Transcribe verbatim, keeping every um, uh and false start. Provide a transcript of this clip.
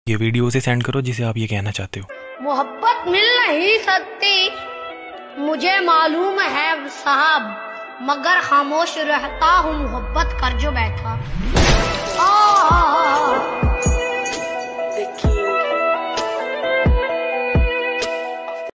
ये वीडियो उसे सेंड करो जिसे आप ये कहना चाहते हो। मोहब्बत मिल नहीं सकती मुझे मालूम है साहब, मगर खामोश रहता हूँ मोहब्बत कर जो बैठा। आ, आ, आ, आ,